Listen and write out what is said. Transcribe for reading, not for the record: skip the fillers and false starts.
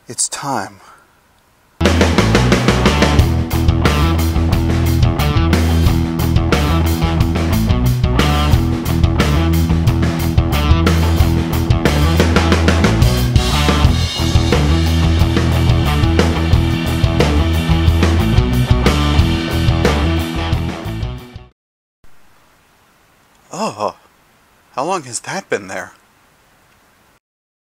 It's time. Oh, how long has that been there?